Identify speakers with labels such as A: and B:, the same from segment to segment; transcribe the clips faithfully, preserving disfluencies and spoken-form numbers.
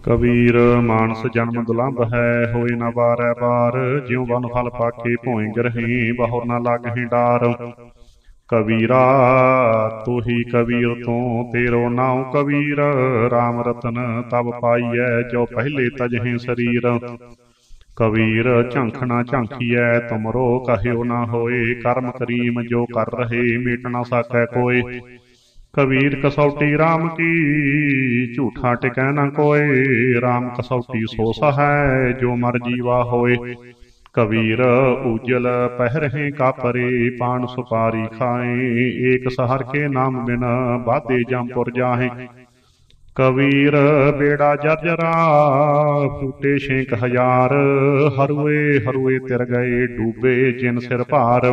A: कबीर मानस जन्म दुलंभ है, होए न बारै बार। ज्यों वन फल पाके भोए गिरही, बहुर न लागहि डार। कबीरा तू ही कबीर तू, तेरो नाम कबीर। राम रतन तब पाईऐ, जो पहले तजहि शरीर। कबीर झंख न झांखिऐ, तुमरो कहियो न होए। कर्म करीम जो कर रहे, मिट न सकै कोय। कबीर कसौटी राम की, झूठा टिकै न कोय। राम कसौटी सो सहाय, जो मर जीवा होए। कबीर उजल पहरहे का परे, पान सुपारी खाए। एक सहर के नाम बिन, बादे जमपुर जाहे। कबीर बेड़ा जर्जरा, फूटे छेक हजार। हरुए हरुए तिर गए, डूबे जिन सिर भार।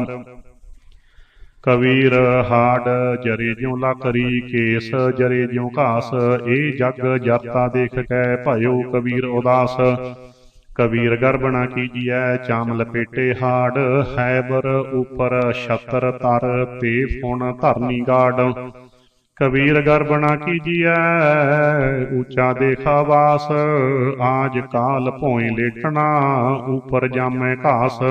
A: कबीर हाड जरे ज्यों लाकरी, केस जरे ज्यों घास। ए जग जरता देख कै, भयो कबीर उदास। कबीर गर्भ न कीजिए, चाम लपेटे हाड। हैबर ऊपर छतर तर, ते फुन धरनी गाड। कबीर गर्भ न कीजिए, ऊंचा देखा वास। आज काल भोए लेटना, ऊपर जामै घास।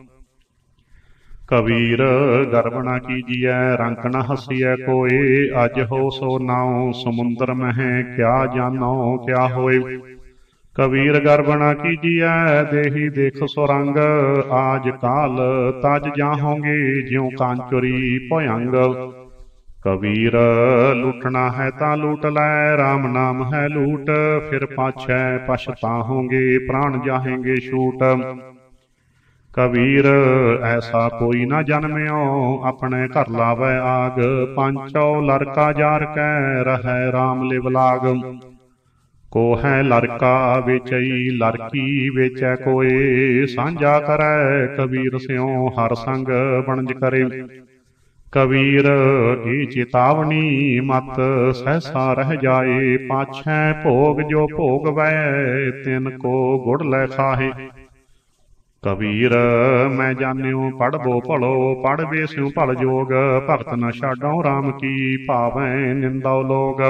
A: कबीर गर्भ न कीजिए, रंक न हसिए कोय। अज हो सो नाउ, समुंदर मह क्या जानो क्या होए। कबीर गर्भ न कीजिए, देही देख सुरंग। आज काल तज जाहोगे, ज्यों कांचुरी भयंग। कबीर लूटना है ता लूट लै, राम नाम है लूट। फिर पाछै पछताहोगे, प्राण जाहेंगे छूट। कबीर ऐसा कोई न जन्म्यो, अपने घर लावै आग। पांचौ लड़का जार कै, रहै राम लिव लाग। को है लड़का बेचई, लड़की बेचै कोय। सांझा करै कबीर स्यों, हर संग बनज करे। कबीर ए चेतावनी मत, सहसा रह जाए। पाछै भोग जो भोग वै, तिन को गुड़ लै खाहे। कबीर मैं जान्यो पढ़बो भलो, पढ़ बेस्यों भल जोग। भगत न छाडो राम की, भावैं निंदौ लोग।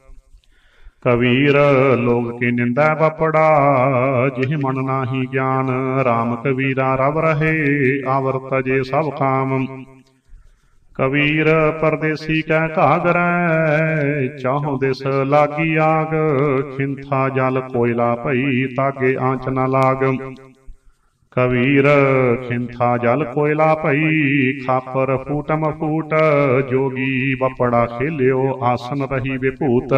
A: कबीर लोग की निंदा बपड़ा, जिह मन नाही ज्ञान। राम कबीरा रब रहे, आवर तजे सब काम। कबीर परदेसी कै घागरै, चाहों दिस लागी आग। खिंथा जल कोयला भई, तागे आंच न लाग। कबीर खिंथा जल कोयला भई, खापर फूटम फूट। जोगी बपड़ा खेल्यो, आसन रही बेभूत।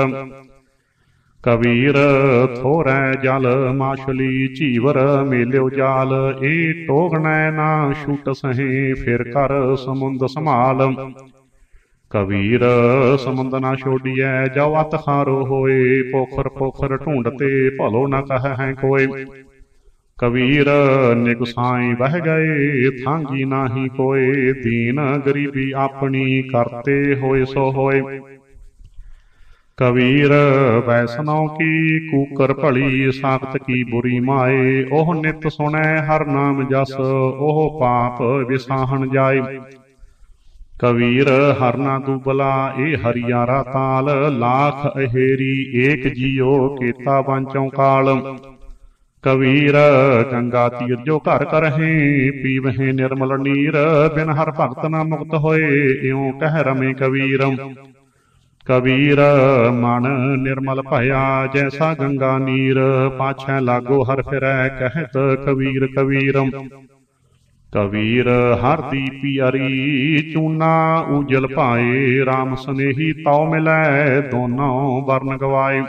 A: कबीर थोरै जल माछली, चीवर मेल्यो जाल। ए टोगनै ना छूट सहें, फिर कर समुंद संभाल। कबीर समुंद ना छोड़िए, जो अत खारो होए। पोखर पोखर ढूंढते, भलो न कह है कोय। कबीर निगसाई बह गए, थांगी नाही कोय। दीन गरीबी अपनी, करते होए सो होए। कबीर वैष्णव की कूकर भली, साख्त की बुरी माए। ओह नित सुनै हर नाम जस, ओह पाप विसाहन जाए। कबीर हर ना दूबला, ए हरियारा ताल। लाख अहेरी एक जियो, केता बांचों काल। कबीर गंगा तीर जो घर करहें, पीवहें निर्मल नीर। बिन हर भगत न मुक्त होए, इउं कह रमे कबीर। कबीर मन निर्मल भया, जैसा गंगा नीर। पाछै लागो हर फिरै, कहत कबीर कबीर। कबीर हर दी पियरी, चूना उजल पाए। राम स्नेही तौ मिलै, दोनों वरन गवाए।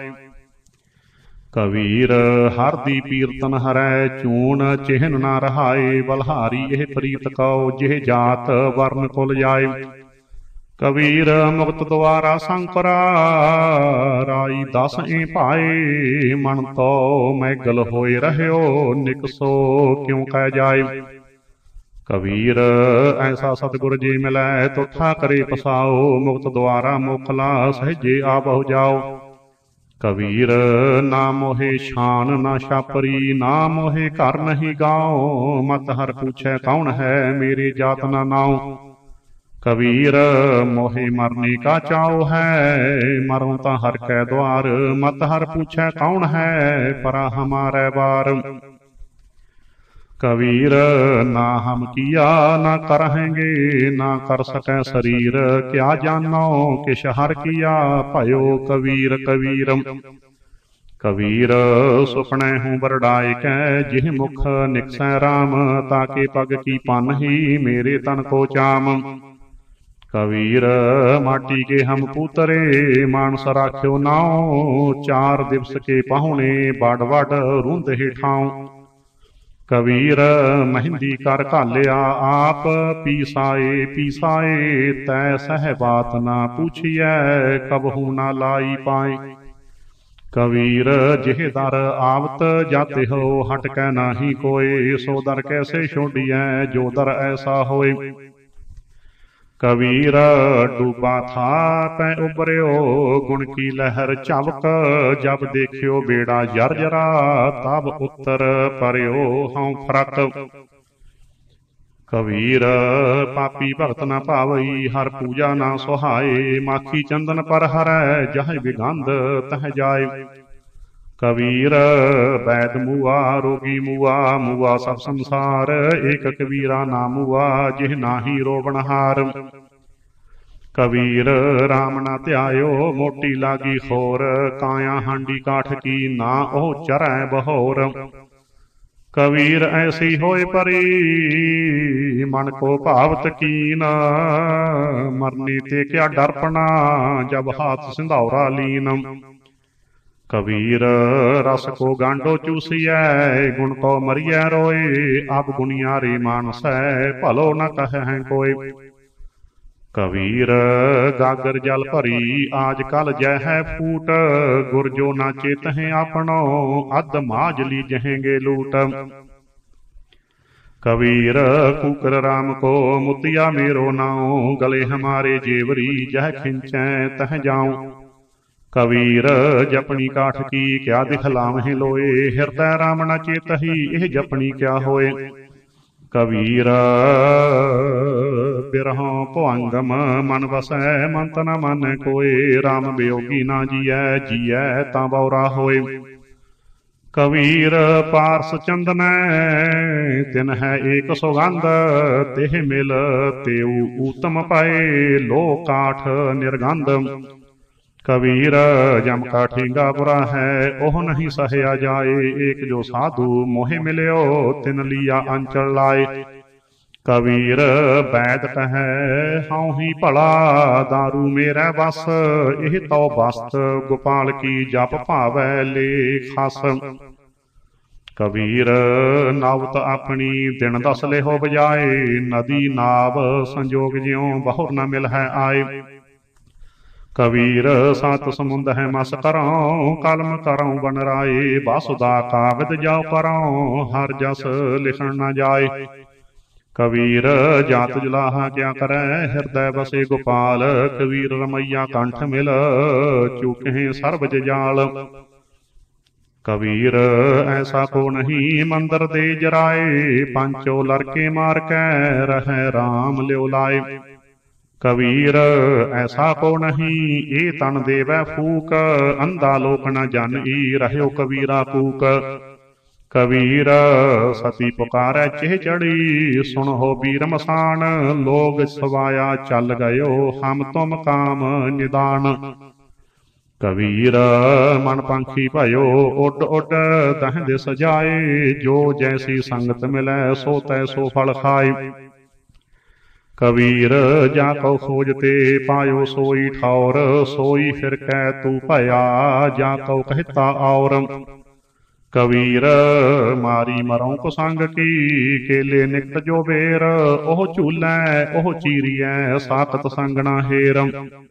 A: कबीर हर दी पीरतन हरै, चून चिहन ना रहाए। बलहारी यह प्रीत कौ, जिह जात वर्ण कुल जाए। कबीर मुक्त द्वारा संकरा, राई दस ए पाए। मन तो मैगल होए रहयो, निकसो क्यों कह जाए। कबीर ऐसा सतगुर जी मिलै, तुठा करे पसाओ। मुक्त द्वारा मोखला, सहजे आ बहु जाओ। कबीर ना मोहे शान ना छापरी, ना मोहे घर नहीं गाँव। मत हर पूछै कौन है, मेरी जात ना नाऊ। कबीर मोहे मरने का चाव है, मरूं ता हर कै द्वार, मत हर पूछे कौन है, परा हमारे बार। कबीर ना हम किया ना करहेंगे, ना कर सके शरीर, क्या जानो किश हर किया, भयो कबीर कबीर। कबीर सुपने हूँ बरडाए कै, जिह मुख निकसै राम, ताके पग की पन ही मेरे तन को चाम। कबीर माटी के हम पूतरे, मानस राख्यो नाओ, चार दिवस के पाहुने बाड़ बाड़ रूंद हिठाऊं। कबीर मेहंदी कर घालिया आप, पीसाए पीसाए तै सह बात ना पूछिए, कबहू ना लाई पाए। कबीर जिह दर आवत जाते हो, हट कै नाही कोय, सो दर कैसे छोड़िए जो दर ऐसा होए। कबीर डूबा था पै उबरियो, गुण की लहर चवक, जब देखियो बेड़ा जर्जरा, तब उत्तर परयो हूँ फरक। कबीर पापी भगत न पावई, हर पूजा ना सुहाए, माखी चंदन पर हरै, जह विगंध तह जाए। कबीर वैद मुआ रोगी मुआ, मुआ सब संसार, एक कबीरा ना मुआ, जिह नाही रोवनहार। कबीर राम ना ध्यायो, मोटी लागी खोर, काया हांडी काठ की ना ओ चरै बहोर। कबीर ऐसी होए परी, मन को भावत कीन, मरने ते क्या डरपना, जब हाथ सिंधौरा लीन। कबीर रस को गांडो चूसिया, गुण को मरिया रोए, अब गुनियारी मानस है, भलो न कह कोई। कबीर गागर जल भरी, आज कल जह फूट, गुरजो ना चेत है अपनो, अध माज ली जहेंगे लूट। कबीर कुकर राम को मुतिया मेरो नाऊ, गले हमारे जेवरी, जह खिंचै तह जाऊं। कबीर जपनी काठ की क्या दिखलावहें लोए, हृदय राम न चेतही, यह जपनी क्या होए। कबीर बिरहों भुअंगम मन बसै, मंत न मन कोय, राम वियोगी ना जियै, जियै तां बौरा होए। कबीर पारस चंदन तिन है एक सौगंध, तेह मिल तेऊ उत्तम पाए, लो काठ निर्गंध। कबीर जम का ठेंगा बुरा है, ओह नहीं सहया जाए, एक जो साधु मोहे मिलियो, तिन लिया अंचल लाए। कबीर बैद कहे हाउ ही भला, दारू मेरा बस, एह तो बस्त गोपाल की जप भावै ले खस। कबीर नावत अपनी दिन दस ले हो बजाए, नदी नाव संजोग ज्यों बहुर न मिल है आए। कबीर सात समुंद है मस करों, कलम करों बन राए, बासुदा कागद जाओ करों, हर जस लिखण न जाए। कबीर जात जुलाहा क्या करे, हृदय बसे गोपाल, कबीर रमैया कंठ मिल, चूके सर्वज जाल। कबीर ऐसा को नहीं मंदिर दे जराए, पंचो लड़के मार कै रहे राम ल्यो लाए। कबीर ऐसा को नहीं ए तन देवै फूक, अंधा लोक न जन ई रह्यो कबीरा कूक। कबीर सती पुकारै चेह चढ़ी, सुन हो बीर मसान, लोग सवाया चल गयो, हम तुम काम निदान। कबीर मन पंखी भयो उड उड दह दिस जाए, जो जैसी संगत मिलै सो तैसो फल खाए। कबीर जाको खोजते पायो सोई ठौर, सोई फिर कै तू भया, जाको कहता और। कबीर मारी मरों को संग की, केले निकट जो बेर, ओह झूलै ओह चीरियै, साकत संगना हेर।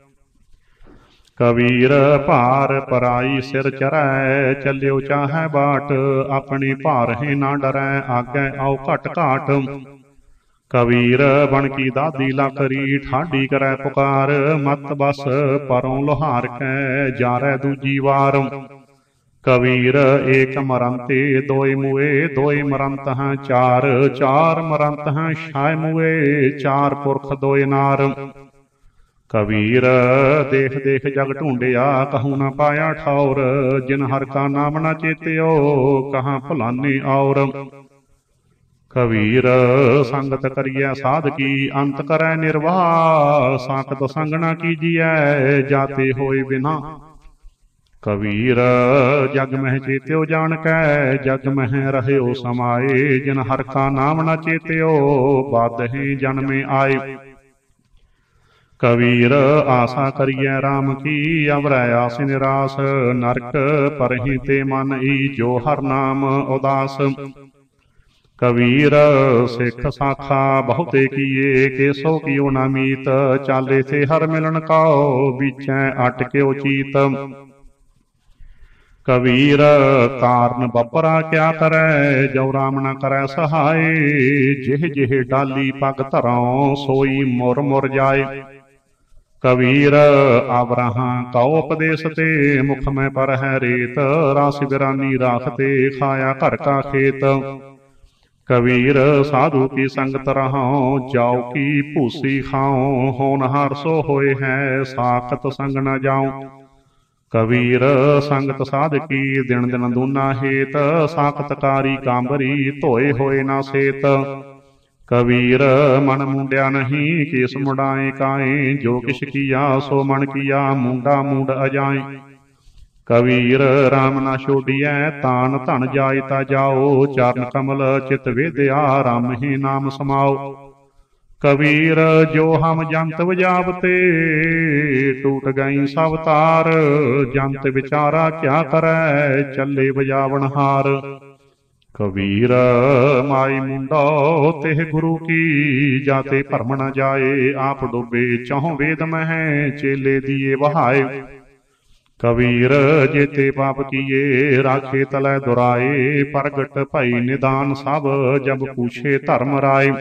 A: कबीर भार पराई सिर चरै, चलियो चाहे बाट, अपनी भार है ना डरै, आगे आओ घट घाट। कबीर बन की दादी लाकरी, ठाडी करै पुकार, मत बस परों लोहार कै, जारै दूजी वार। कबीर एक मरंते दोय मुए, दोय मरंत हैं चार, चार मरंत हैं छाय मुए, चार पुरख दोय नार। कबीर देख देख जग ढूंढिया, कहूँ न पाया ठौर, जिन हर का नाम न चेत्यो, कहाँ भुलाने और। कबीर संगत करिए साध की, अंत करै निर्वाह, साकत संग न कीजिए, जाते होए बिना। कबीर जग मह चेत्यो जान कै, जग मह रहयो समाए, जिन हर का नाम न चेत्यो, बादहि जन्मे आए। कबीर आशा करिए राम की, अवरै आस निरास, नरक परहि ते मन ई, जो हर नाम उदास। कबीर सिख साखा बहुते किए, केसो कियो न मीत, चाले थे हर मिलन काओ, बीचै अटक्यो चीत। कबीर कारण बपरा क्या करै, जो राम न करै सहाय, जिह जिह डाली पग धरों, सोई मुर मुर जाए। कबीर आवराहां कौ उपदेश ते, मुख में पर है रेत, रास बिरानी राखते, खाया घर का खेत। कबीर साधु की संगत रहों, जाओ की भूसी खाओ, होनहार सो होए है, साकत संग न जाऊं। कबीर संगत साध की, दिन दिन दूना हेत, साकतकारी कांबरी, धोए होए ना सेत। कबीर मन मुंडिया नहीं, केस मुंडाए काए, जो किश किया सो मन किया, मुंडा मुंड अजाए। कबीर राम ना छोड़िए, तान धन जाय ता जाओ, चरण कमल चित वेद्या, राम ही नाम समाओ। कबीर जो हम जंत बजावते, टूट गई सब तार, जंत विचारा क्या करे, चले बजावन हार। कबीर माई मुंडो तेह गुरु की, जाते भरम न जाए, आप डूबे चौं वेद मह, चेले दिए बहाए। कबीर जेते पाप किए, राखे तलै दुराए, प्रगट भई निदान सब, जब पूछे धर्म राय।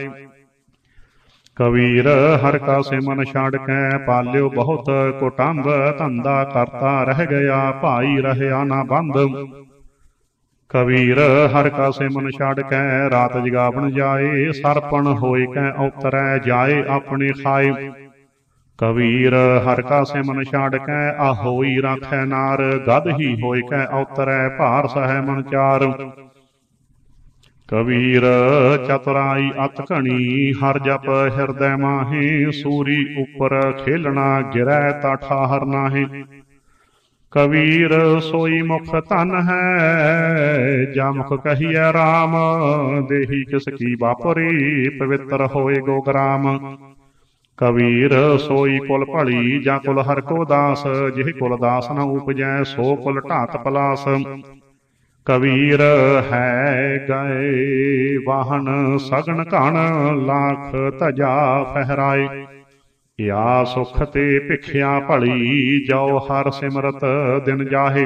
A: कबीर हर का से मन छाड़ कै, पाल्यो बहुत कुटुंब, धंधा करता रह गया, भाई रहया ना बंद। कबीर हर का से मन छाड़ कै, रात जगावन जाए, सरपण होए कै उतरै, जाए अपने खाए। कबीर हर का से मन छाड़ कै, आहोई राखै नार, गद ही होए कै उतरै, भार सहै मन चार। कबीर चतुराई अत घनी, हर जप हृदय माहे, सूरी उपर खेलना, गिरै ता ठाहर नाहे। कबीर सोई मुख धन है, जा मुख कहिए राम, देही किसकी बापरी, पवित्र होए गोग्राम। कबीर सोई कुल भली, जा कुल हर को दास, जिह कुल दास न उपजै, सो कुल ढात पलास। कबीर है गए वाहन सगन घन, लाख तजा फहराए, या सुख ते भिखिया भली, जाओ हर सिमरत दिन जाहे।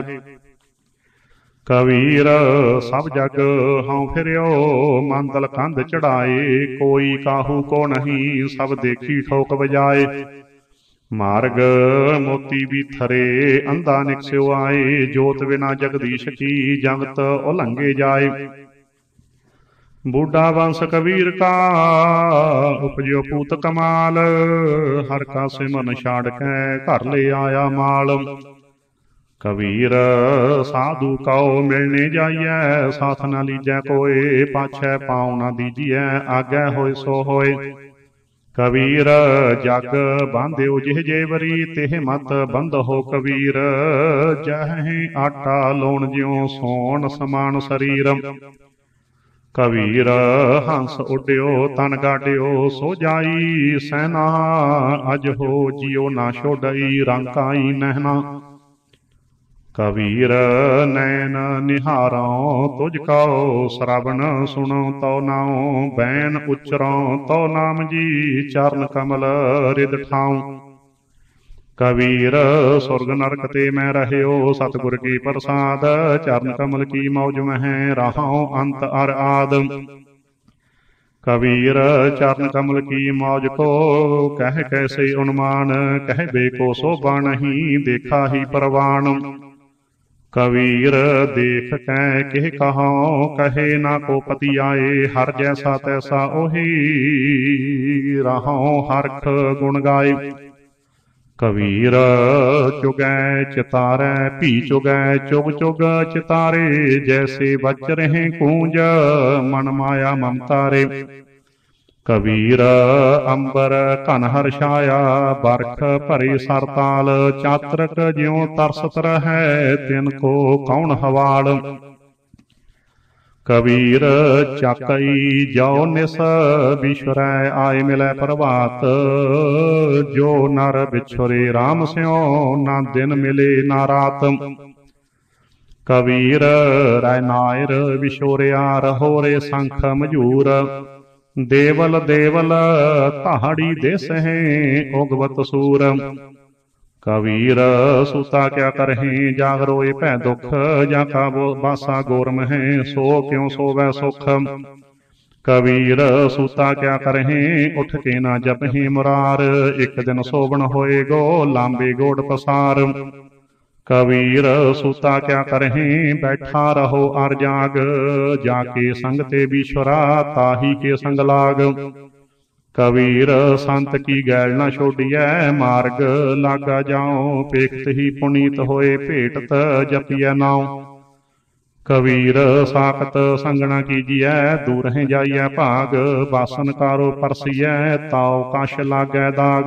A: कबीर सब जग हाँ फिरियो, मंदल कंध चढ़ाए, कोई काहू को नहीं, सब देखी ठोक बजाए। मार्ग मोती भी थरे, अंधा निकस्यो आए, जोत बिना जगदीश की, जगत उलंघे जाए। बूढ़ा वंश कबीर का, उपजो पूत कमाल, हर का से मन छाड़ कै, घर ले आया माल। कबीर साधु कौ मिलने जाइए, साथ न लीजै कोय, पाछै पाँव न दीजिए, आगे होय सो होय। कबीर जग बांध्यो जिह जेवरी, तेह मत बंध हो कबीर, जह आटा लोण ज्यों, सोन समान शरीर। कबीर हंस उड्यो तन गाड्यो, सो जाई सैना, अज हो जियो ना छोड़ई, रंकाई नहना। कबीर नैन निहारों तुझ कहो, श्रवण सुनो तो नाओ, बैन उच्चरों तो नाम जी, चरण कमल रिद ठाऊं। कबीर सुरग नरक ते मैं रहयो, सतगुर की प्रसाद, चरण कमल की मौज मह, रहाऊं अंत अर आद। कबीर चरण कमल की मौज को, कह कैसे उन्मान, कहबे को शोभा नहीं, देखा ही परवान। कबीर देख कै केह कहो, कहे ना को पति आए, हर जैसा तैसा ओही रहो हरख गुण गाए। कबीर चुगै चितारै भी चुगै, चुग चुग चितारे, जैसे बच रहे कूंज मन माया ममतारे। कबीर अंबर घन हर्षाया, बरख भरे सरताल, चातरक ज्यों तरसत रहै, तिनको कौन हवाल। कबीर चाकई जाओ निस, बिछुरै आए मिलै प्रभात, जो नर बिछुरे राम स्यों, ना दिन मिले ना रात। कबीर रै नायर बिछोरिया, रहोरे संख मजूर, देवल देवल पहाड़ी देस है, उगवत सूर। कबीर सूता क्या करहें, जाग रोए भै दुख, जाका बासा गोरम है, सो क्यों सोवै सुख। कबीर सूता क्या करहें, उठ के ना जपहें मुरार, एक दिन सोबन होए गो, लांबे गोड़ पसार। कबीर सूता क्या करहें, बैठा रहो अर जाग, जाके संग ते बिछुरा, ताही के संग लाग। कबीर संत की गैल न छोड़िए, मार्ग लागा जाओ, पेखत ही पुनीत होए, भेटत जपिए नाओ। कबीर साखत संगना कीजिए, दूर है जाइए भाग, बासन कारो परसिए, ताओ कश लागै दाग।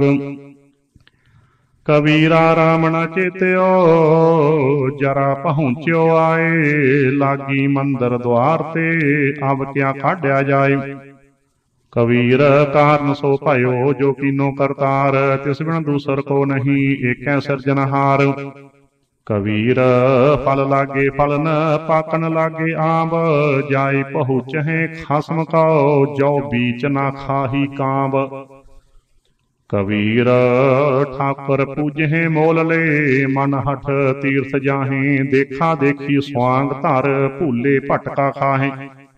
A: कबीरा राम न चेत्यो, जरा पहुँच्यो आए, लागी मंदिर द्वार ते, अब क्या काढ़िया जाए। कबीर कारण सो भयो, जो कीनो करतार, तिस बिन दूसर को नहीं, एकै सिरजनहार। कबीर फल लागे फल न, पाकन लागे आंब, जाए पहुँचहे खसम कौ, जो बीच ना खाही कांब। कबीर ठाकुर पूजहे मोल ले, मन हठ तीर्थ जाहे, देखा देखी स्वांग धर, भूले भटका खाहे।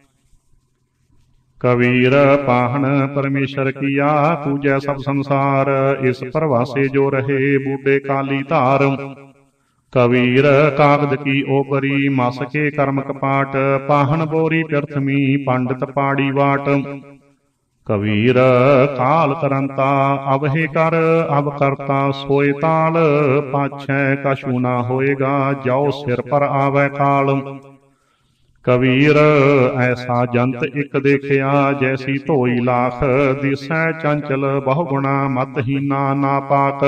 A: कबीर पाहन परमेश्वर किया, पूजै सब संसार, इस प्रवासे जो रहे बूढ़े काली धार। कबीर कागद की ओबरी, मस के कर्म कपाट, पाहन बोरी प्रथमी, पंडित पाड़ी वाट। कबीर काल करंता, अब हे कर अब करता सोए ताल, पाछै कछु ना होएगा, जाओ सिर पर आवे काल। कबीर ऐसा जंत एक देखिया, जैसी धोई लाख, दिसै चंचल बहुगुणा, मतहीना नापाक।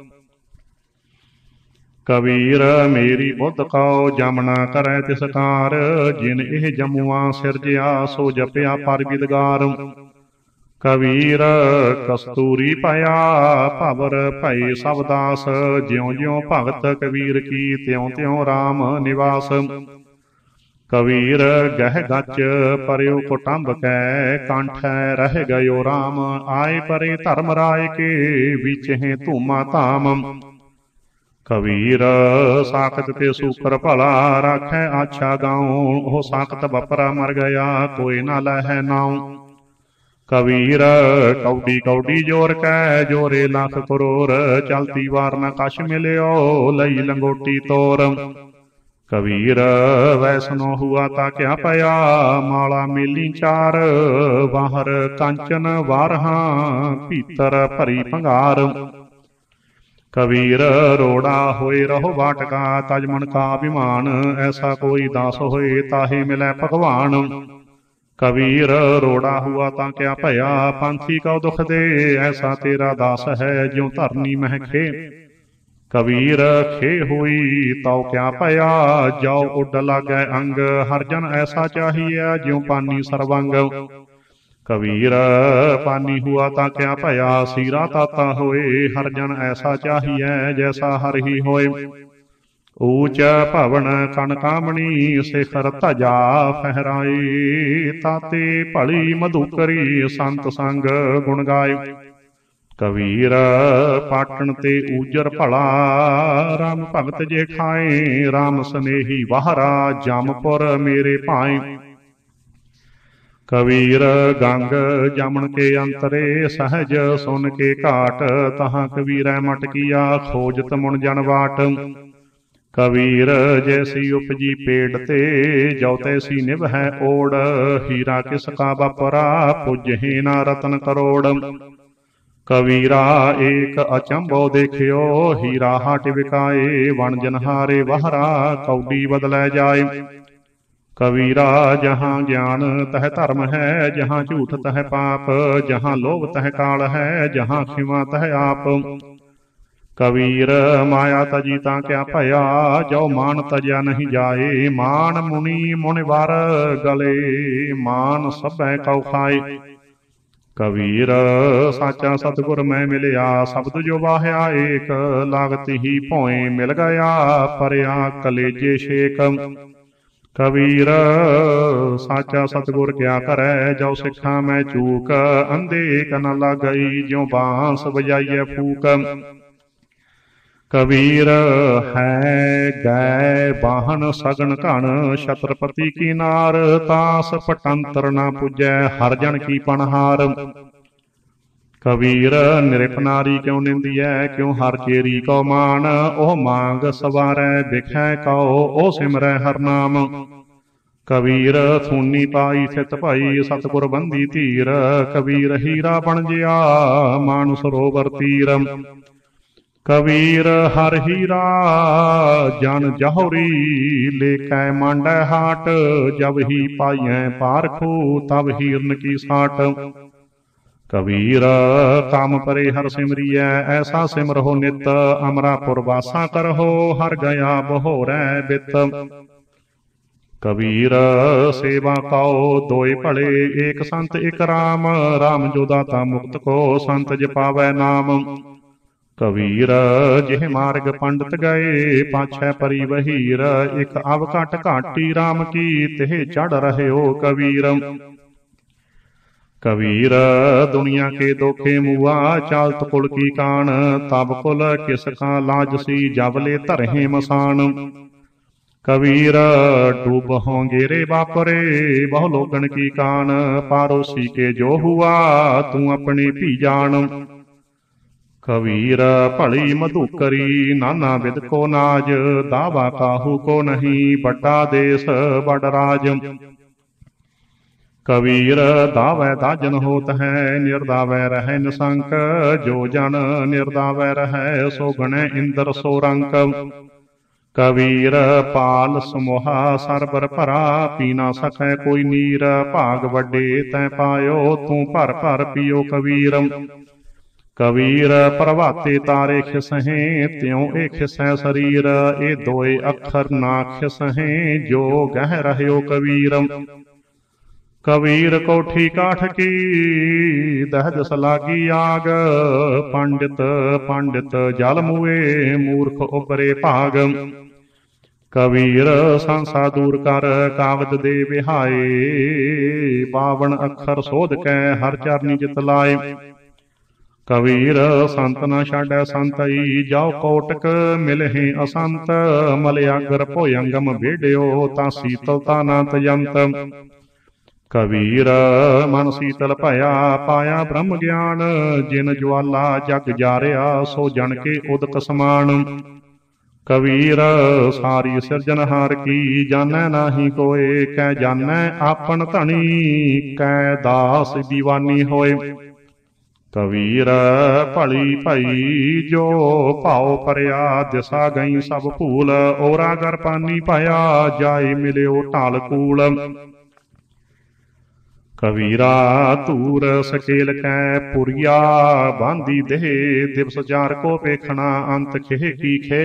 A: कबीर मेरी बुद्ध कौ, जमना करै तिसकार, जिन एह जमुआ सिरजिया, सो जपिया पर विदगार। कबीर कस्तूरी पाया, भवर भई सब दास, ज्यों ज्यों भगत कबीर की, त्यों त्यों राम निवास। कबीर गह गच परयो कुटुंब कै, कंठै रह गयो राम, आए परे धर्म राय के, बीचहे धूमा धाम। कबीर साखत ते सूकर भला, राखै आछा गाँव, हो साखत बपरा मर गया, कोई न लहै नाऊ। कबीर कौडी कौडी जोर कै, जोरे लाख करोड़, चलती वार न कछ मिलियो, लई लंगोटी तोर। कबीर वैसनो हुआ ता क्या पया, माला मेली चार, बाहर कंचन बारहा, भीतर भरी भंगार। कबीर रोड़ा होए रहो बाटका, तजमन का अभिमान, ऐसा कोई दास होए, ताहे मिलै भगवान। कबीर रोड़ा हुआ ता क्या पया, पंथी को दुख दे, ऐसा तेरा दास है, ज्यों धरनी महके। कबीर खे हुई तौ क्या पया, जाओ उड लागै अंग, हर जन ऐसा चाहिए, ज्यों पानी सर्वंग। कबीर पानी हुआ ता क्या पया, सीरा ताता होए, हर जन ऐसा चाहिए, जैसा हर ही होए। ऊंच भवन कनकामणी, शिखर धजा फहराए, ताते भली मधुकरी, संत संग गुण गाए। कबीर पाटन ते ऊजर भला, राम भगत जे खाए, राम स्नेही वाहरा, जामपुर मेरे पाए। कबीर गंग जमन के अंतरे, सहज सुन के घाट, तहाँ कबीर मट किया, खोजत मुन जन बाट। कबीर जैसी उपजी पेड़ ते, जो तैसी निभ है ओड़। हीरा किसका बापरा, पुजहि ना रतन करोड़। कबीरा एक अचंभो देखियो, हीरा हाट बिकाए। वण जनहारे बहरा, कौडी बदलै जाए। कबीरा जहाँ ज्ञान तह धर्म है, जहाँ झूठ तह पाप। जहाँ लोभ तह काल है, जहाँ क्षमा तह आप। कबीर माया तजी ता क्या भया, जो मान तजया नहीं जाए। मान मुनि मुनिवर गले, मान सभै कौ खाए। कबीर साचा सतगुर मैं मिलिया, शब्द जो बाह्या एक। लागत ही भोए मिल गया, परया कलेजे शेक। कबीर साचा सतगुर क्या करे, जो सिखा मैं चूक। अंधे कन लग गई, ज्यों बांस बजाइए फूक। कबीर है गै बाहन सगन घन, छत्रपति की नार। तास पटंतर न पुजै, हर जन की पनहार। कबीर निरप नारी क्यों निंदियै, क्यों हर चेरी को मान। ओह मांग सवारै बिखै कहो, ओ सिमरै हर नाम। कबीर थूनी पाई थित भई, सतगुर बंदी धीर। कबीर हीरा बन जिया, मान सरोवर तीर। कबीर हर हीरा जन जहोरी, लेकै मांडै हाट। जब ही पाइयै पारखू, तब हीरन की साट। कबीर काम परे हर सिमरियै, ऐसा सिमर हो नित। अमरापुर वासा करहो, हर गया बहोरै बित। कबीर सेवा काओ दोए भले, एक संत एक राम। राम जो दाता मुक्त को, संत जपावै नाम। कबीर जिह मार्ग पंडित गए, पाछै परी बहीर। एक अव घट घाटी राम की, तिह चढ़ रहे हो कबीर। कबीर दुनिया के दोखे मुआ, चालत कुल की कान। तब कुल किसका लाजसी, जब ले धरहे मसान। कबीर डूब हों गेरे बापरे, बहु लोगन की कान। पारोसी के जो हुआ, तू अपने भी जान। कबीर भली मधुकरी, नाना विद को नाज। दावा काहू को नहीं, बड़ा देश बड़ राज। कबीर दावै दाजन होत है, निर्दावै रह निशंक। जो जन निर्दावै रह, सो गणै इंद्र सो रंक। कबीर पाल समोहा सरबर भरा, पी ना सकै कोई नीर। भाग वड्डे तैं पायो, तू भर भर पियो कबीर। कबीर प्रभाते तारे खिसहें, त्यों ए खिसै शरीर। ए दोए अखर ना खिसहें, जो गह रह्यो कबीर। कबीर कोठी काठ की, दह दस लागी आग। पंडित पंडित जल मुए, मूर्ख उबरे भाग। कबीर संसा दूर कर, कागज दे बिहाए। बावन अखर सोध कै, हर चरनी जित लाए। कबीर संत न छाडै संतई, जाओ कोटक मिलहे असंत। मलयागर भोयंगम भेड़ियो, ता शीतलता न तयंत। कबीर मन शीतल भया, पाया ब्रह्म ज्ञान। जिन ज्वाला जग जारिया, सो जन के उदक समान। कबीर सारी सिरजनहार की, जानै नाही कोय। कै जानै आपन धनी, कै दास दीवानी होए। कबीर भली भई जो भाव परया, दिशा गई सब भूल। ओरा गर पानी पाया, जाए मिलियो ढाल कूल। कबीरा धूर सकेल कै पुरिया, बांधी देह दिवस जार को पेखना। अंत खेह की खे।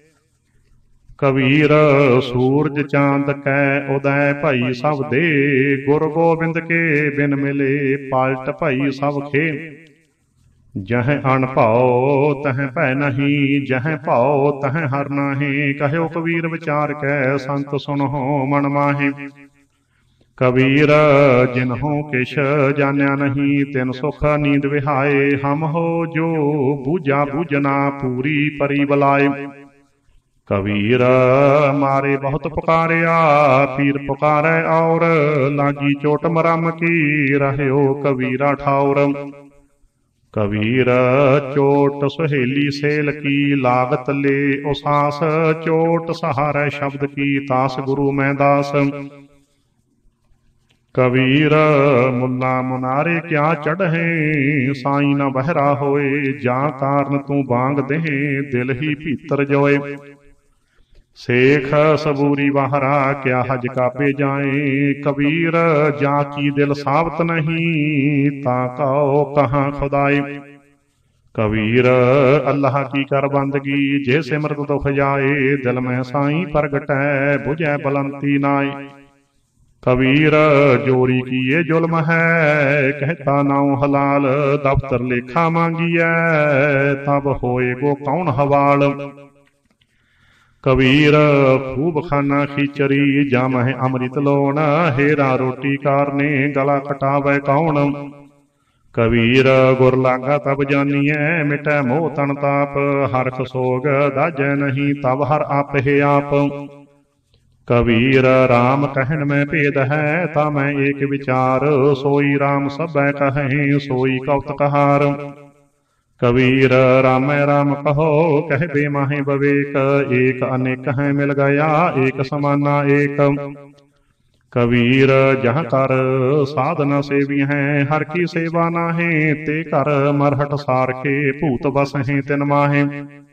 A: कबीर सूरज चांद कै उदय भई सब दे। गुर गोबिंद के बिन मिले, पालट भई सब खे। जह अण भाओ तह भै नहीं, जह भाओ तह हर नाहे। कहयो कबीर विचार कै, संत सुनहो मन माहे। कबीर जिन्हों किश जान्या नहीं, तिन सुख नींद विहाए। हम हो जो बूझा बूझना, पूरी परी बलाए। कबीर मारे बहुत पुकारिया, पीर पुकारै और। लागी चोट मरम की, रहयो कबीरा ठाउर। कबीर चोट सुहेली सेल की लागत ले उसास, चोट सहारे शब्द की तास गुरु मैं दास। कबीर मुल्ला मुनारे क्या चढ़े, साई न बहरा होए, जा कारण तू बांग देहे, दिल ही भीतर जोए। सेख सबूरी बाहरा क्या हज कापे जाए, कबीर जा की दिल साबत नहीं, ताकाओ कहाँ खुदाए। कबीर अल्लाह की कर बंदगी, जे सिमरत दुख जाए, दिल में साईं प्रगटै, बुझै बुलंती नाए। कबीर जोरी की ये जुल्म है, कहता नाउ हलाल, दफ्तर लेखा मांगिए, तब होए गो कौन हवाल। कबीर खूब खाना खिचड़ी, जामह अमृत लोन, हेरा रोटी कारने, गला कटावे कौन। कबीर गुर लागा तब जानिए, मिटै मोह तन ताप, हरख सोग दाजै नहीं, तब हर आप हे आप। कबीर राम कहन में भेद है, ता मैं एक विचार, सोई राम सबै कहें, सोई कौतकहार। कबीर राम राम कहो, कह बेमाहे बवेक, एक अनेक है मिल गया, एक समाना एक। कबीर जहाँ कर साधना सेवी हैं, हर की सेवा नाहे, ते कर मरहट सार के, भूत बस हैं तिन माहे।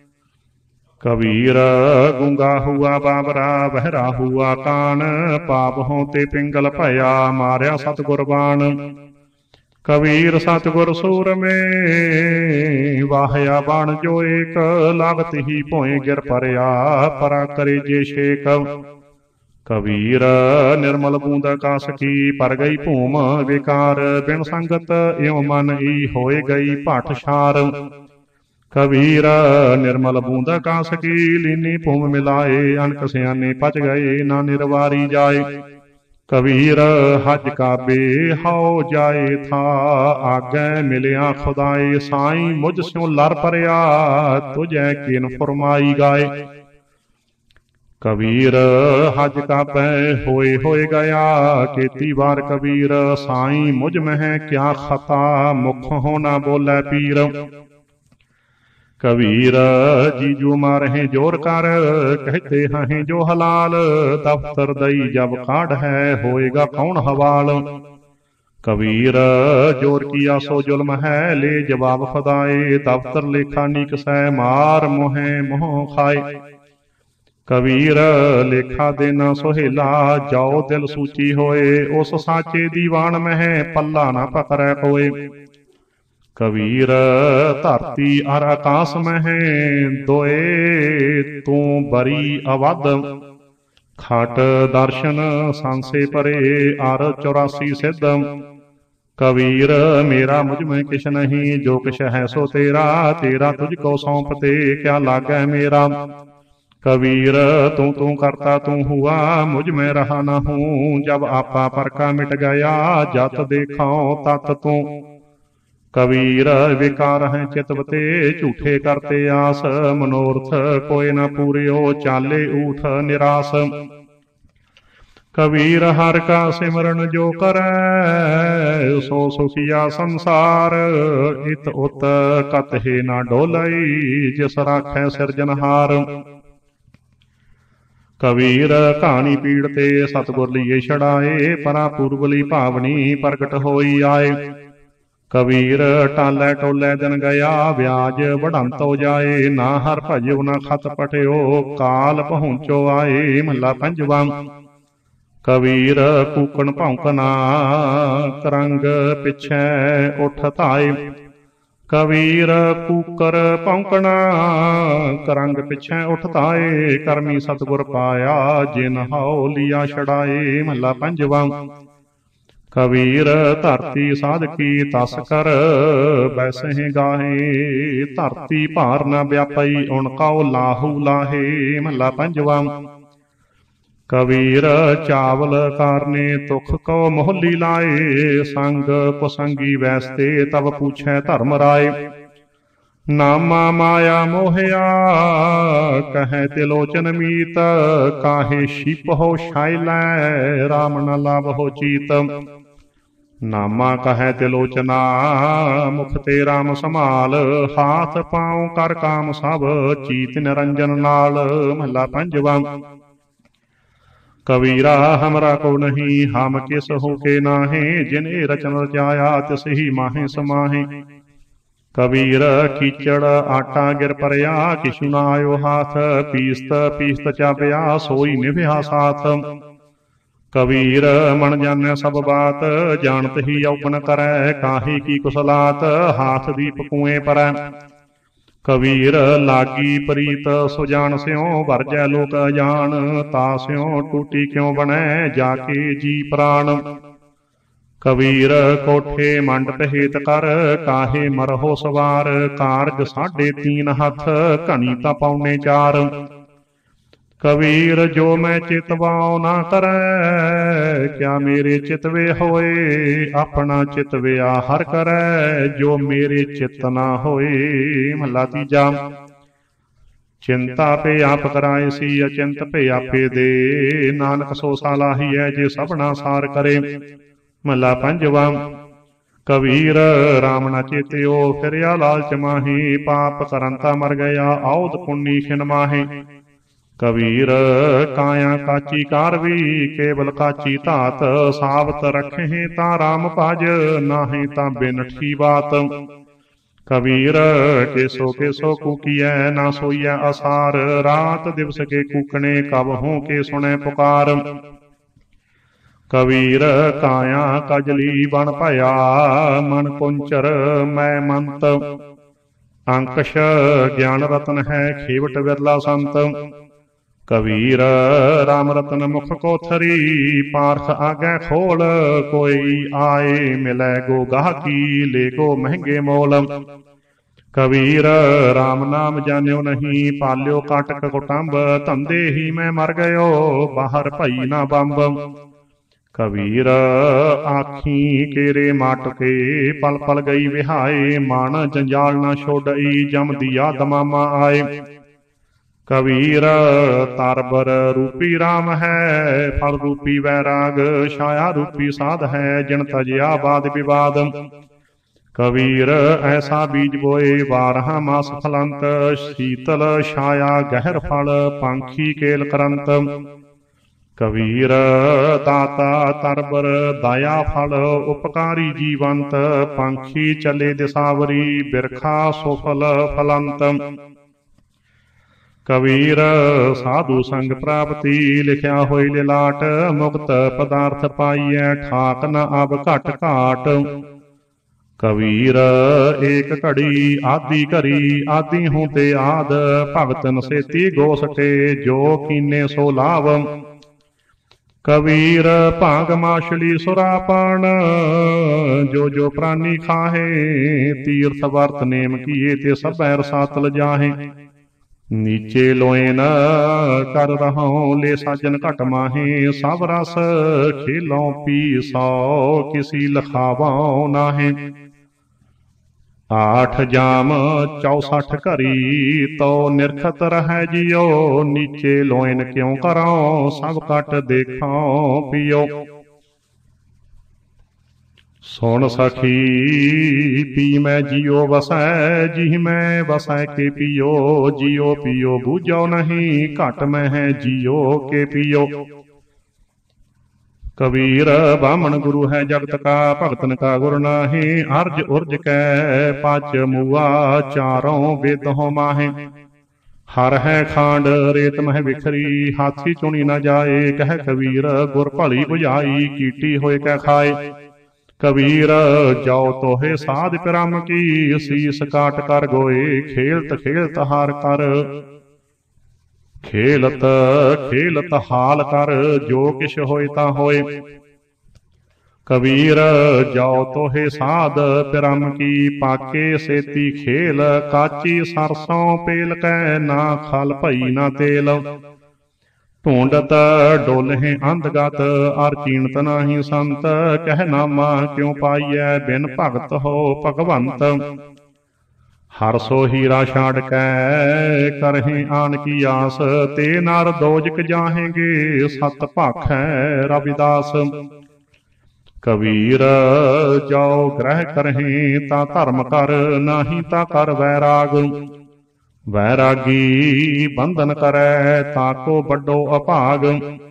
A: कबीर गूंगा हुआ बाबरा, बहरा हुआ कान, पाप हों ते पिंगल भया, मारया सतगुर बाण। कबीर सतगुर सूर में, वाहया बाण जो एक, लागत ही भोए गिर परया, परा करे जे शेक। कबीर निर्मल बूंद कास की, पर गई भूम बेकार, बिन संगत एवं मन ई, होए गई पाठशार। कबीर निर्मल बूंद कास की, लीनी भूम मिलाए, अनक सियाने पच गए, ना निर्वारी जाए। कबीर हज काबे हाओ जाए था, आगे मिलिया खुदाए, साईं मुझ स्यों लर परया, तुझे किन फरमाई गाए। कबीर हज काबे होए होए गया, केती बार कबीर, साईं मुझ में है क्या खता, मुख होना बोले पीर। कबीर जीजू मारे जोर कर, कहते हैं जो हलाल, दफ्तर दई जब काढ़ है, होएगा कौन हवाल। कबीर जोर किया सो जुल्म है, ले जवाब खुदाए, दफ्तर लेखा नीक सै, मार मोहे मोह खाए। कबीर लेखा देना सोहेला, जाओ दिल सूची होए, उस साचे दीवान में है, पल्ला ना पकड़े कोई। कबीर धरती अर आकाश में है, दोए तू बरी अवध, खट दर्शन सांसे परे, अर चौरासी सिद्ध। कबीर मेरा मुझ में किश नहीं, जो किश है सो तेरा, तेरा तुझको सौंपते, क्या लागे मेरा। कबीर तू तू करता तू हुआ, मुझ में रहा न हूँ, जब आपा पर का मिट गया, जत देखो तत तू। कबीर विकार हैं चितवते, झूठे करते आस, मनोरथ कोई न पूरियो, चाले ऊठ निराश। कबीर हर का सिमरन जो करे, सो सुखिया संसार, इत उत कतहे न डोलई, जिस राखै सिरजनहार। कबीर कहानी पीड़ते सतगुर लिए छड़ाए, परा पूर्वली भावनी प्रगट होई आए। कबीर टालै टोलै दिन गया, ब्याज बढ़ंतो जाए, ना हर भजो ना खत पठियो, काल पहुँचो आए। महला पंजवा। कबीर कूकण भौंकना, करंग पिछै उठ धाए। कबीर कूकर भौंकना, करंग पिछै उठ धाए, करमी सतगुर पाया, जिन हाओ लिया छड़ाए। महला पंजवा। कबीर धरती साधकी तस कर, बैसे गाहे, धरती भार न व्यापई, उनकाओ लाहू लाहे। महला पंजवा। कबीर चावल कारने तुख को मोहली लाए, संग कुसंगी वैसते तब पूछे धर्म राय। नामा माया मोहया, कहे तिलोचन मीत, काहे शिप हो शाइलै, राम न लाभ हो चीत। नामा कहे तिलोचना मुख ते राम समाल, हाथ पाँव कर काम सब चीत निरंजन नाल। महला पंजवा। कबीरा हमरा को नहीं हम किस हो के नाहे, जिन्हें रचन रचाया तिस ही माहे समाहे। कबीर कीचड़ आटा गिर परया, किशु न आयो हाथ, पीसत पीसत चापया सोई निभया साथ। कबीर मन जाने सब बात, जानत ही औपन करै, काहे की कुसलात, हाथ दीप कुएं परै। कबीर लागी प्रीत सो जान स्यों, भरजै लोक जान, ता स्यों टूटी क्यों बनै जाके जी प्राण। कबीर कोठे मंडप हेत कर, काहे मरहो सवार, कारज साढ़े तीन हथ, घनी ता पौने चार। कबीर जो मैं चितवाओ ना करै, क्या मेरे चितवे होए, अपना चितव्या हर करै, जो मेरे चित ना होए। महला तीजा। चिंता पे आप कराए सी, अचिंत पे आपे दे, नानक सो सालाही है जे सबना सार करे। महला पंजवा। कबीर राम न चेत्यो, फिरया लालच माही, पाप करंता मर गया औद पुन्नी खिन माहे। कबीर काया काची कारवी, केवल काची धात, सावत रखे ता राम भज, नाहे ता बिनठी बात। कबीर केसो केसो कूकियै, ना सोइयै असार, रात दिवस के कूकने, कब हों के सुने पुकार। कबीर काया कजली बन भया, मन कुंचर मैं मंत, अंकश ज्ञान रतन है खेवट बिरला संत। कबीर राम रतन मुख कोथरी, पारख आगे खोल, कोई आए मिले गो गाहकी, ले गो महंगे मोल। कबीर राम नाम जान्यो नहीं, पाल्यो काटक कुटुंब, धंधे ही मैं मर गयो, बाहर भई ना बंब। कबीर आखी केरे माटके, पल पल गई विहाए, मान जंजाल न छोड़ई, जम दिया दमामा आए। कबीर तारबर रूपी राम है, फल रूपी वैराग, छाया रूपी साध है, जिन तजया वाद विवाद। कबीर ऐसा बीज बोए, बारह मास फलंत, शीतल छाया गहर फल, पंखी केल करंत। कबीर दाता तरबर दया फल, उपकारी जीवंत, पंखी चले दिसावरी, बिरखा सुफल फलंत। कबीर साधु संग प्राप्ति, लिखिया होई लिलाट, मुक्त पदार्थ पाइए, ठाक न अब घट घाट। कबीर एक घड़ी आदि घड़ी, आदि हूँ ते आद, भगतन सेती गोसटे, जो कीने सो लाभ। कबीर भांग माछली सुरापान, जो जो प्राणी खाहे, तीर्थ वर्त नेम किए ते सब रसातल जाहे। नीचे लोएन कर रहो, ले साजन घट माहे, सब रस खेलों पी सौ, किसी लखावा नाहे। आठ जाम चौसठ घरी, तो निरखत रह जियो, नीचे लोइन क्यों करो, सब कट देखो पियो। सुन सखी पी मैं जियो वसै, जी मैं वसै के पियो, जियो पियो बूझो नहीं, घट में है जियो के पियो। कबीर बामन गुरु है जगत का, भगतन का गुरु नाहि, अर्ज उर्ज कै पाच मुआ, चारों वेदों माहे। हर है खांड रेत मह बिखरी, हाथी चुनी न जाए, कह कबीर गुर भली बुझाई, कीटी होए कै खाए। कबीर जाओ तोहे साध पिरम की, सीस काट कर गोए, खेलत खेलत हार कर। खेलत खेलत हाल कर, जो किश होए ता होए। कबीर जाओ तोहे साध पिरम की, पाके सेती खेल, काची सरसों पेल कै, ना खल भई ना तेल। ढूंढत डोलहे अंधगत, अर चीणत नाही संत, कह नामा क्यों पाइयै, बिन भगत हो भगवंत। हर सो हीरा छाड़ कै करहे आन की आस, ते नर दोजक जाहेंगे, सत भाखै रविदास। कबीर जाओ ग्रह करहें ता धर्म कर, नाही ता कर वैराग। वैरागी बंधन करे ताको बड्डो अभाग।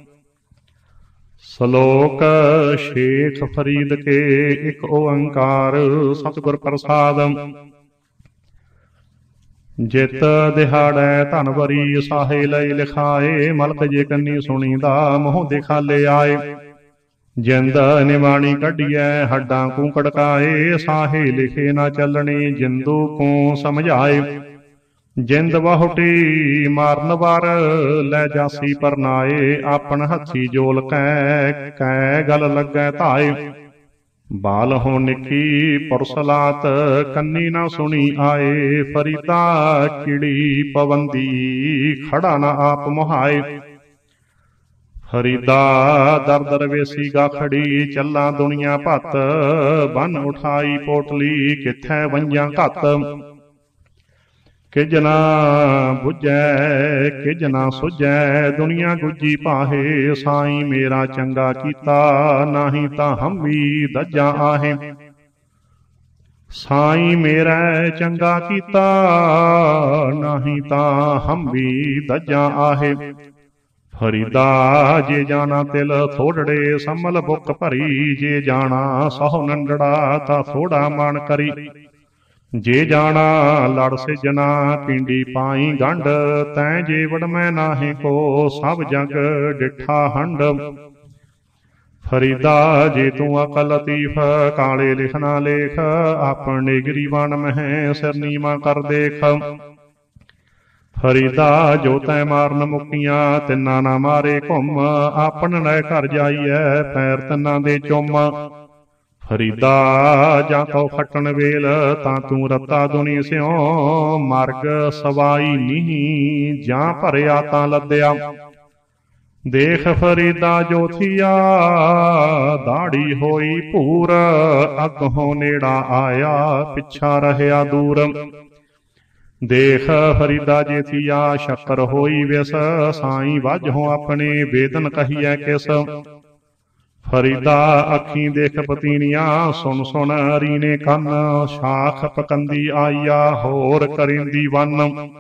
A: श्लोक शेख फरीद के एक ओंकार सतगुर प्रसाद। जित दिहाड़ै धन भरी साहे लई लिखाए, मलक जे कन्नी सुनीदा मोह दिखाले आए। जिंद निवाणी कढिए हड्डां कू कड़काए, साहे लिखे ना चलने जिंदू को समझाए। जिंद बहुटी मारन वार लै जासी परनाए, आपन हथी जोल कै कै गल लगै धाए। बाल हो निकी पुरसलात कन्नी ना सुनी आए, फरीदा किड़ी पवंदी खड़ा ना आप मुहाए। फरीदा दर दर वेसी गाखड़ी चला दुनिया भत, बन उठाई पोटली किथै वंजां घत। किज ना बुझै किज ना सुझै दुनिया गुजी पाहे, साईं मेरा चंगा कीता नाही तां हम भी दज्जां आहे। साईं मेरा चंगा कीता नाही तां हम भी दज्जां आहे। फरीदा जे जाना तिल थोड़ड़े संभल बुक भरी, जे जाना सौ नंडड़ा ता थोड़ा मान करी। जे जाना लड़ सिजना पिंडी पाई गंढ, तैं जे वड़मै नाहे को सब जग डिठा हंड। फरीदा जे तू अकल लतीफ काले लिखना लेख, अपने गिरीवान मह सिर नीमा कर देख। फरीदा जो तै मारन मुकियां तिन्ना ना मारे घुम, आपन लै घर जाइए पैर तिन्ना दे चुम। फरीदा जां तो खटन वेल तां तू रत्ता दुनी स्यों, मार्ग सवाई नहीं जां भरिया तां लद्या। देख फरीदा जो थिया दाड़ी होई भूर, अगहों नेड़ा आया पिछा रहया दूर। देख फरीदा जे थिया शक्कर होई विस, साईं वाजहों अपने वेदन कहिए किस। फरीदा अखी देख पतीनिया सुन सुन रीने कन, शाख पकंदी आईया होर करिंदी वन।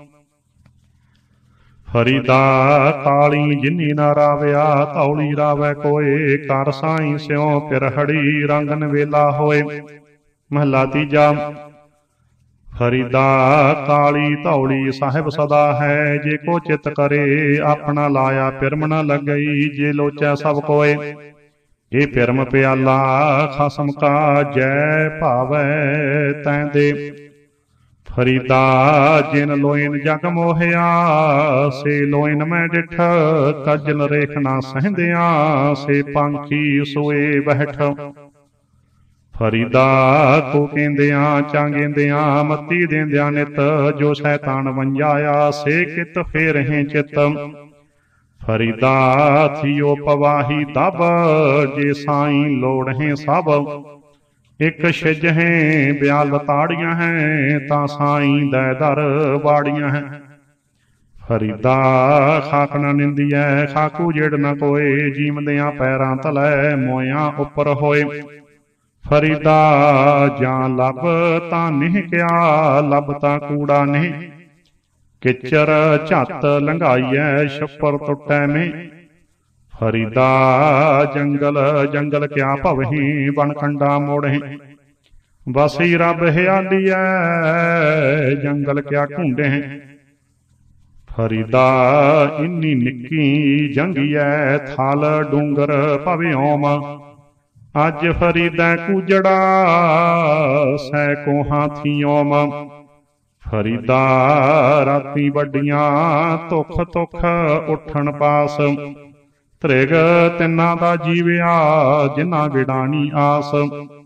A: फरीदा काली जिन्नी ना रावया तौली रावै कोए, कर साईं स्यों पिरहड़ी रंगन वेला होए। महला तीजा। फरीदा काली तौली साहिब सदा है, जे को चित करे अपना लाया पिरम न लगई, जे लोचै सब कोए। ये पिरम प्याला खसम का जय भावै तैं दे। फरीदा जिन लोइन जग मोहया, से लोइन मैं डिठ कजन रेखना सहंदिया, से पांखी सोए बैठ। फरीदा को कहंदिया चांगेंदिया मती देंदिया नित, जो शैतान वंजाया से कित फेरहें चित। फरीदा थियो पवाही दब, जे साईं लोड़हें सब। एक छिज हैं ब्याल ताड़ियां हैं, ता साईं दै दर बाड़ियां हैं। फरीदा खाक न निंदिए खाकू जेड़ न कोए, जीवदियां पैरां तलै मोयां उपर होए। फरीदा जां लब तां निह क्या, लब तां कूड़ा निह। किचर झत लंघाइए छप्पर टुटै में। फरीदा जंगल जंगल क्या भवहीं, बन कंडा मोड़ें। बसी रब हयालिए जंगल क्या ढूंढे। फरीदा इन्नी निक्की जंगिए थाल डूंगर भव्योम। अज फरीदा कूजड़ा सैकों हाथियोम। फरीदा राती वड्डियां धुख धुख उठन पास, त्रिग तिन्ना दा जीविया जिन्ना विड़ानी आस।